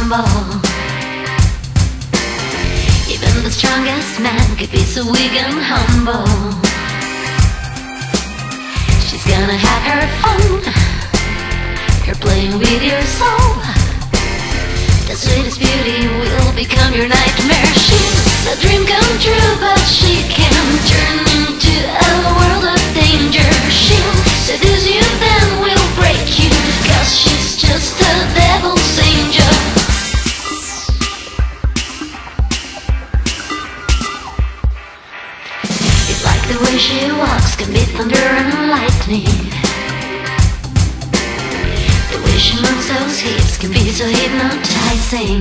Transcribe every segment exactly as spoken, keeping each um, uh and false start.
humble. Even the strongest man could be so weak and humble. She's gonna have her fun, her playing with your soul. The sweetest beauty will become your nightmare. She's a dream come true, but she can turn into a world of danger. She'll seduce you, then will break you, cause she's just a devil's angel. It's like the way she walks can be thunder and lightning. The way she moves those hips can be so hypnotizing.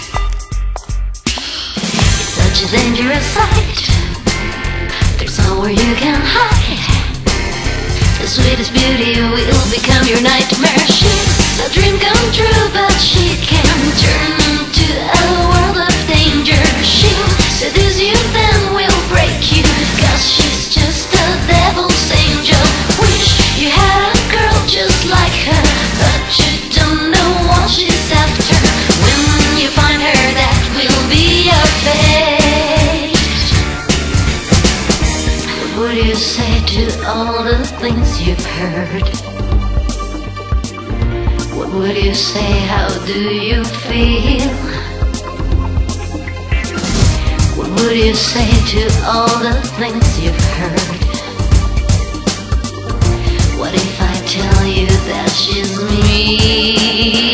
It's such a dangerous sight, there's nowhere you can hide. The sweetest beauty will become your nightmare. She's a dream come true, but she can turn into a world of danger. She'll seduce you, then will break you, cause she's just a devil's angel. Wish you had a girl just like her, but you don't know what she's after. When you find her, that will be your fate. What would you say to all the things you've heard? What would you say, how do you feel? What would you say to all the things you've heard? What if I tell you that she's me?